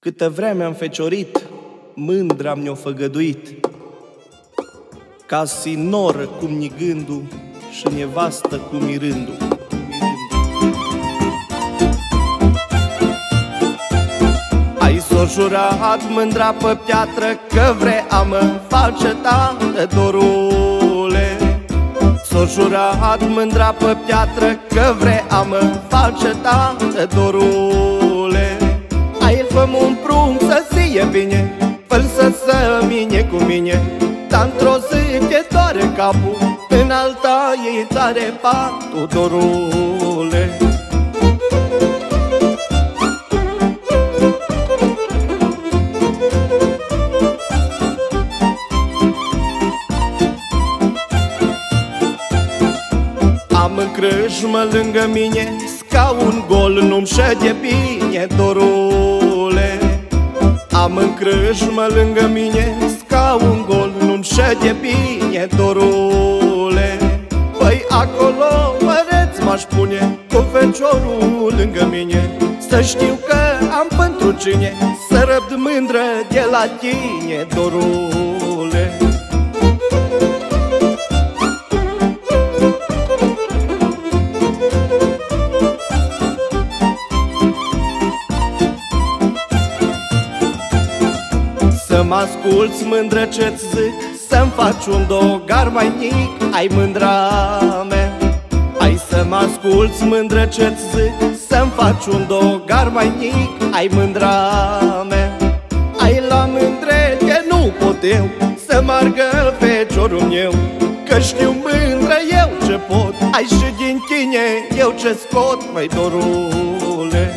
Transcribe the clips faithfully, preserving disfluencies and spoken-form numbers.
Câtă vreme am feciorit, mândra mi-o făgăduit, ca sinoră cum-ni gândul și nevastă cum-i rândul. Ai s-o jurat mândra pe piatră că vrea a mă face tată, dorule. S-o jurat mândra pe piatră că vrea a mă face tată, dorule. Ai fă-mi un prunc să ție bine, fă-l să se mine cu mine, dar într-o zi te doare capul, în alta ei tare patul, dorule. Am în crâșmă lângă mine scaun gol, nu-mi șede bine, dorule. Am în crâșmă lângă mine scaun gol, nu-mi șede bine, dorule. Păi acolo măreț m-aș pune cu feciorul lângă mine, să știu că am pentru cine să răbd mândră de la tine, dorule. Să-mi asculți mândră ce-ți zic, să-mi faci un dogar mai mic, ai mândra mea. Ai să-mi asculți mândră ce-ți zic, să-mi faci un dogar mai mic, ai mândra mea. Ai la mândre că nu pot eu să margă feciorul meu, că știu mândră eu ce pot, ai și din tine eu ce scot, măi dorule.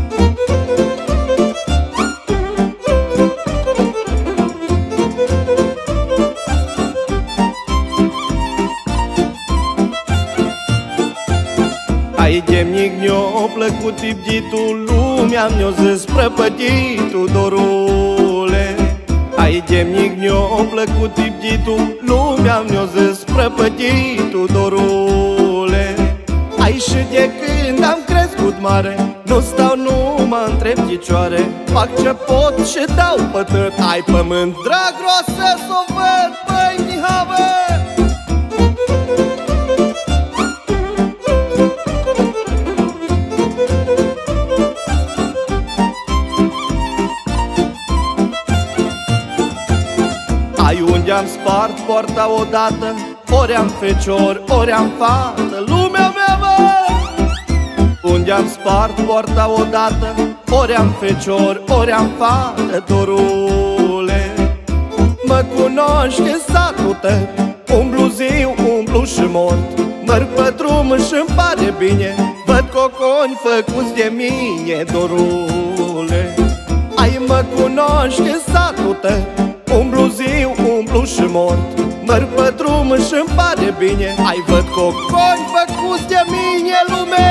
Ai demnic mi-o plăcut ibditul, lumea mi-o zis prăpătitul, dorule. Ai demnic mi-o plăcut ibditul, lumea mi-o zis prăpătitul, dorule. Ai și de când am crescut mare, nu stau, nu mă întreb picioare, fac ce pot și dau pătăt. Ai pământ drag groasă s-o văd, băi Mihavă! Ai unde am spart poarta odată, ori am fecior, ori am fată, lumea mea, mă! Unde am spart poarta odată, ori am fecior, ori am fată, dorule. Mă cunoști în satul tău, umblu ziu, umblu și mort, merg pe drum și-mi pare bine, văd coconi făcuți de mine, dorule. Ai mă cunoști în satul tău, umblu ziu, umblu și mort, merg pe drum și-mi pare bine, ai văd coconi făcuți de mine, lume.